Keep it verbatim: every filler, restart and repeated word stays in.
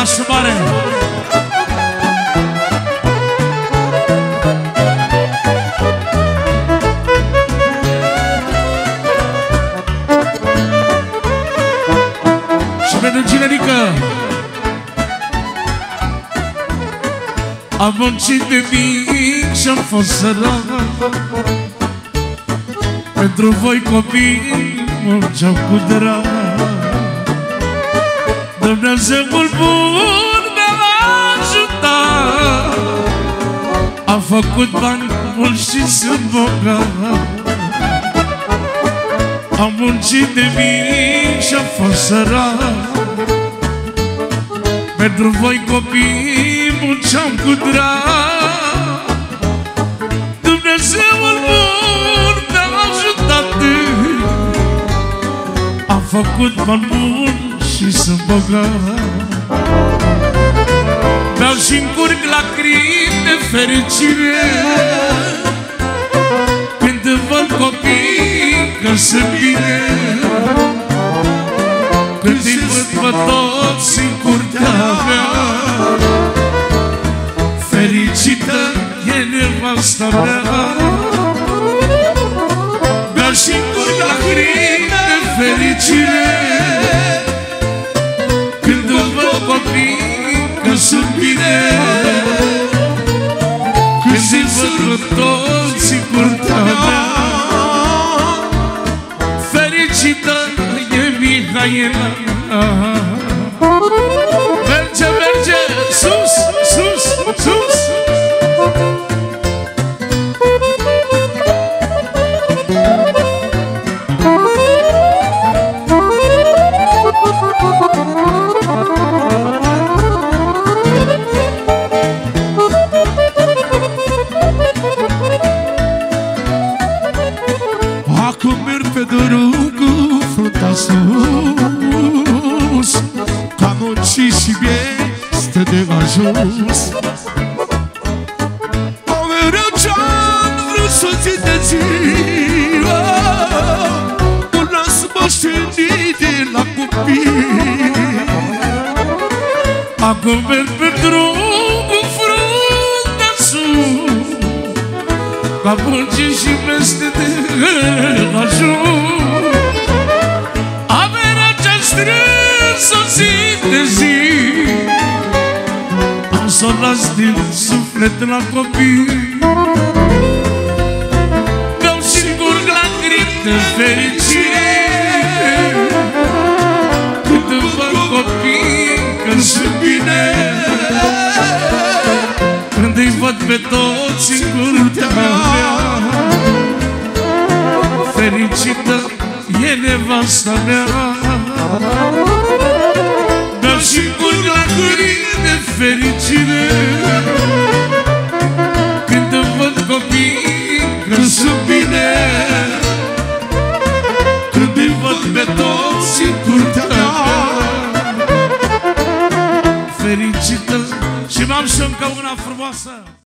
nașul mare. Și pentru Ginerică. Am muncit de mic și-am fost sărat. Pentru voi copii munceam cu drag. Dumnezeul bun mi-a ajutat. Am făcut bani mulți și sunt bogat. Am muncit de mic și-am fost sărat. Pentru voi copii munceam cu drag. Dumnezeul bun mi-a ajutat. Am făcut bani buni și sunt bogat. Beau și-mi curg lacrimi de fericire când văd copii că sunt bine. Când îi văd pe toți în curtea mea, fericită e nevasta mea. Beau și-mi curg lacrimi de fericire când văd copii că sunt bine. Când îi văd pe toți în curtea mea, fericită e Mihaela. Merge, merge, sus, sus, sus. Acum merg pe drum cu fruntea sus, că am muncit și este de ajuns. O mereu ce-am vrut să țin de ziua, nu las moștenit de la copii. Acum merg pe drum cu fruntea sus, că am muncit și este de ajuns. Averea ce-am strâns-o zi de zi, am să o las din suflet la copii. Beau și curg lacrimi de fericire când îmi văd copii că sunt bine. Când îi văd pe toți în curtea mea, fericită e nevasta mea. Beau și curg lacrimi de fericire când îmi văd copii că sunt bine. Când îi văd pe toți în curtea mea, fericită. Și m-am și încă una frumoasă.